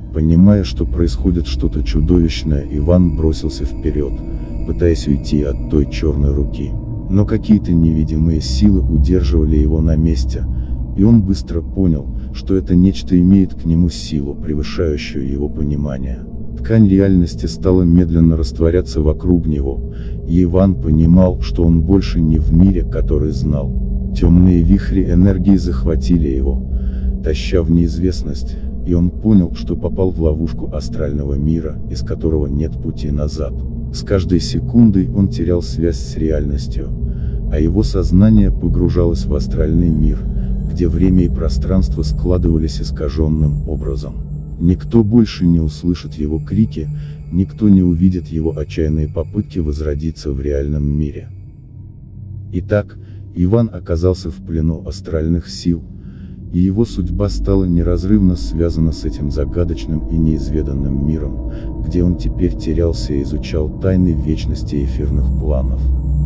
Понимая, что происходит что-то чудовищное, Иван бросился вперед, пытаясь уйти от той черной руки. Но какие-то невидимые силы удерживали его на месте, и он быстро понял, что это нечто имеет к нему силу, превышающую его понимание. Ткань реальности стала медленно растворяться вокруг него, и Иван понимал, что он больше не в мире, который знал. Темные вихри энергии захватили его, таща в неизвестность, и он понял, что попал в ловушку астрального мира, из которого нет пути назад. С каждой секундой он терял связь с реальностью, а его сознание погружалось в астральный мир, где время и пространство складывались искаженным образом. Никто больше не услышит его крики, никто не увидит его отчаянные попытки возродиться в реальном мире. Итак, Иван оказался в плену астральных сил, и его судьба стала неразрывно связана с этим загадочным и неизведанным миром, где он теперь терялся и изучал тайны вечности эфирных планов.